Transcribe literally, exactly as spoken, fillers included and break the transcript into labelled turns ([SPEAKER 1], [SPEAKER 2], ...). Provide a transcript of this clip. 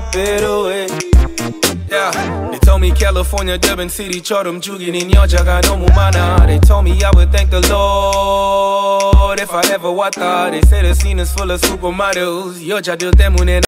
[SPEAKER 1] it away. Yeah, they told me California Durban City처럼 죽이는 여자가 너무 많아. They told me I would thank the Lord if I ever 왔다. They said the scene is full of supermodels. 여자들 때문에